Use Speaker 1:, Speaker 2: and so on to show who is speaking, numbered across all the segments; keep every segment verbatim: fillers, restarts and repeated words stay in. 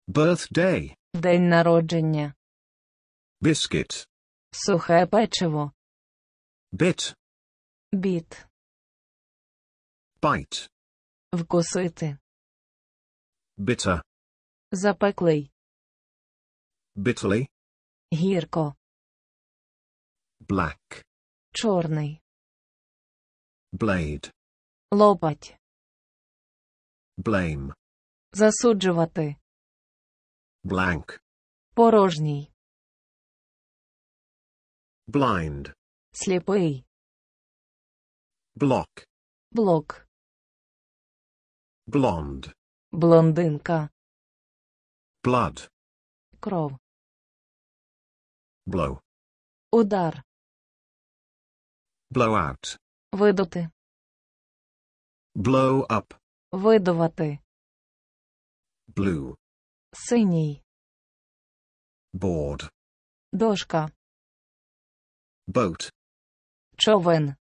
Speaker 1: Birthday.
Speaker 2: День народження.
Speaker 1: Biscuit.
Speaker 2: Сухе печиво.
Speaker 1: Bit.
Speaker 2: Біт.
Speaker 1: Bite.
Speaker 2: Вкусити.
Speaker 1: Bitter.
Speaker 2: Запеклий.
Speaker 1: Bitterly.
Speaker 2: Гірко.
Speaker 1: Black.
Speaker 2: Чорний.
Speaker 1: Blade.
Speaker 2: Лопать.
Speaker 1: Blame.
Speaker 2: Засуджувати.
Speaker 1: Blank.
Speaker 2: Порожній.
Speaker 1: Blind.
Speaker 2: Сліпий.
Speaker 1: Block.
Speaker 2: Блок.
Speaker 1: Blonde.
Speaker 2: Блондинка.
Speaker 1: Blood.
Speaker 2: Кров.
Speaker 1: Blow.
Speaker 2: Удар.
Speaker 1: Blow out.
Speaker 2: Видути.
Speaker 1: Blow up.
Speaker 2: Видувати.
Speaker 1: Blue.
Speaker 2: Синій.
Speaker 1: Board.
Speaker 2: Дошка.
Speaker 1: Boat.
Speaker 2: Човен.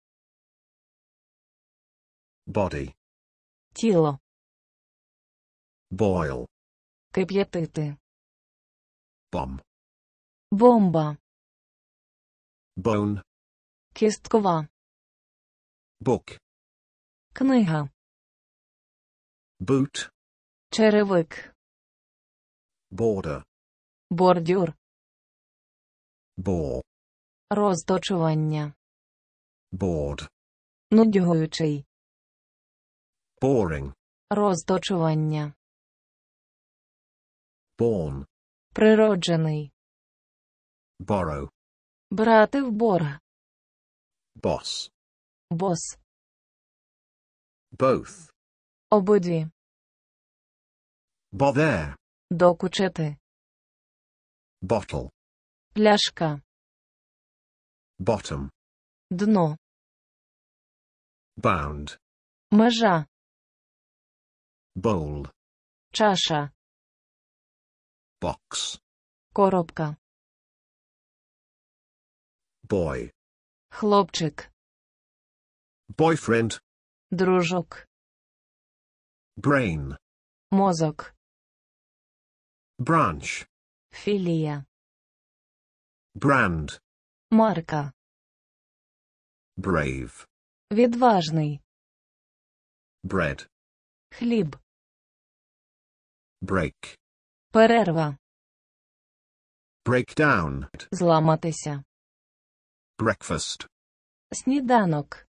Speaker 1: Body.
Speaker 2: Тіло.
Speaker 1: Boil.
Speaker 2: Кип'ятити.
Speaker 1: Bomb.
Speaker 2: Бомба.
Speaker 1: Bone.
Speaker 2: Кісткова.
Speaker 1: Book.
Speaker 2: Книга.
Speaker 1: Boot.
Speaker 2: Черевик.
Speaker 1: Border.
Speaker 2: Бордюр.
Speaker 1: Bore.
Speaker 2: Розточування.
Speaker 1: Board.
Speaker 2: Нудьгуючий.
Speaker 1: Boring.
Speaker 2: Розточування.
Speaker 1: Born.
Speaker 2: Природжений.
Speaker 1: Borrow.
Speaker 2: Брати в борг.
Speaker 1: Boss.
Speaker 2: Бос.
Speaker 1: Both.
Speaker 2: Обидві.
Speaker 1: Bother.
Speaker 2: Докучити.
Speaker 1: Bottle.
Speaker 2: Пляшка.
Speaker 1: Bottom.
Speaker 2: Дно.
Speaker 1: Bound.
Speaker 2: Межа.
Speaker 1: Bowl.
Speaker 2: Чаша.
Speaker 1: Box.
Speaker 2: Коробка.
Speaker 1: Boy.
Speaker 2: Хлопчик.
Speaker 1: Boyfriend.
Speaker 2: Дружок.
Speaker 1: Brain.
Speaker 2: Мозок.
Speaker 1: Branch.
Speaker 2: Філія.
Speaker 1: Brand.
Speaker 2: Марка.
Speaker 1: Brave.
Speaker 2: Відважний.
Speaker 1: Bread.
Speaker 2: Хліб.
Speaker 1: Break.
Speaker 2: Перерва.
Speaker 1: Break down.
Speaker 2: Зламатися.
Speaker 1: Breakfast.
Speaker 2: Сніданок.